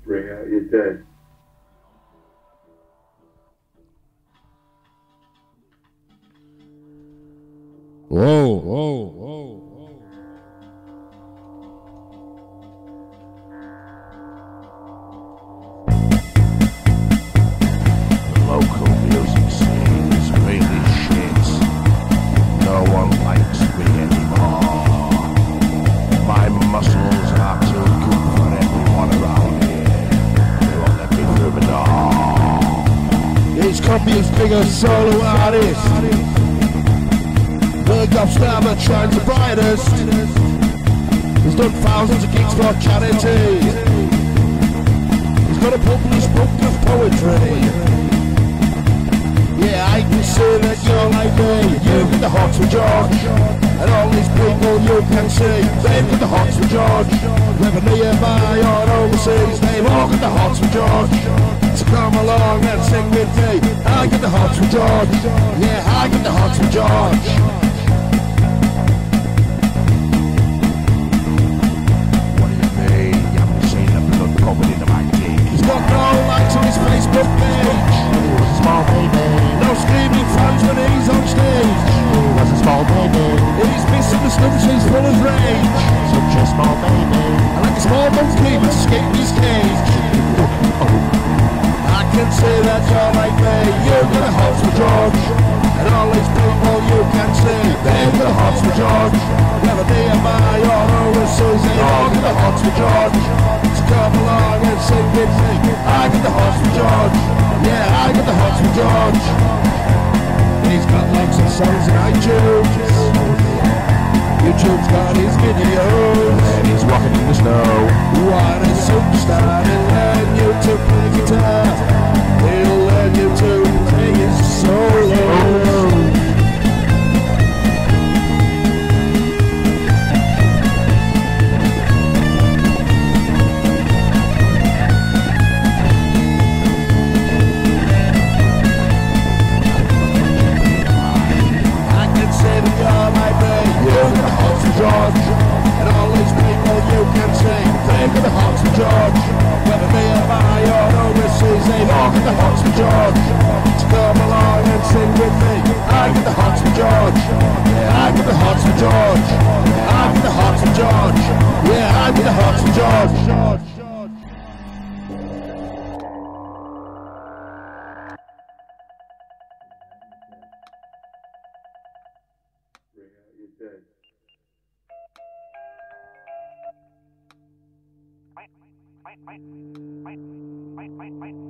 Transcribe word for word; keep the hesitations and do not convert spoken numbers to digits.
Bring out your dead. Whoa, whoa, whoa, whoa. The local music scene is really shit. No one likes me anymore. My muscles are too good for everyone around here. They won't let me through the door. It's Kinky's biggest solo artist. The gobstabber trying the brightest. He's done thousands of gigs for charity. He's got a published book of poetry. Yeah, I can see that you're like me. You've got the hearts for George. And all these people you can see, they've got the hearts for George. Whether nearby or overseas, they've all got the hearts for George. So come along and sing with me. I got the hearts for George. Yeah, I got the hearts for George. In the back gate. He's got no likes on his Facebook page. Small baby. No screaming fans when he's on stage. Was a small baby. He's missing the stunts, he's full of rage. Such a small baby. I like a small monkey but escape his cage. I can say that you're like me. You've got a heart for George. And all these people you can see, they've got a heart for George. Whether nearby or overseas, they've all got a heart for George. Come along and sing with me. I got the hearts for George. Yeah, I got the hearts for George. He's got lots of songs on iTunes. YouTube's got his videos. And he's walking in the snow. What a superstar. He'll learn you to play guitar. He'll learn you to play his solo. George, and all these people you can see, they've got the hearts for George. Whether nearby or overseas, they've all got the hearts for George. So come along and sing with me. I got the hearts for George. Yeah, I got the hearts for George. I got the hearts for George. Yeah, I got the hearts for George. Bring out your dead. Wait, wait, wait, wait, wait, wait, wait.